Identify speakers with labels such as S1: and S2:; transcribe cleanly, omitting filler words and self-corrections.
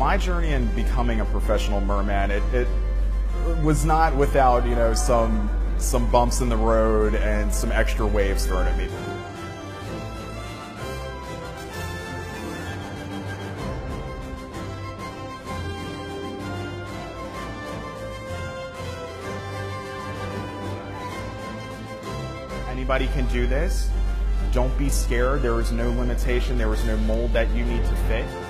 S1: my journey in becoming a professional merman, it was not without, you know, some bumps in the road and some extra waves thrown at me. Anybody can do this. Don't be scared. There is no limitation. There is no mold that you need to fit.